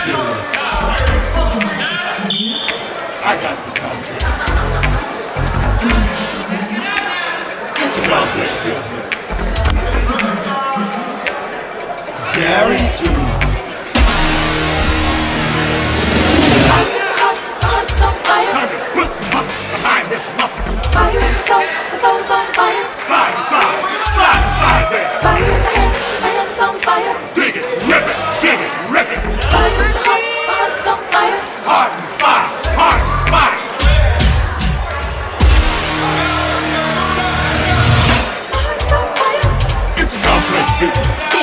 serious. I got the country. It's a complex business. Guaranteed. Hearts on fire. Time to put some muscle behind this muscle. Fire in the soul, the soul's on fire. Side to side, side to side there. Fire in the hands on fire. Dig it, rip it, dig it, rip it. Fire in the heart's on fire. Heart and fire, heart and fire. Hearts on fire. It's a complex business.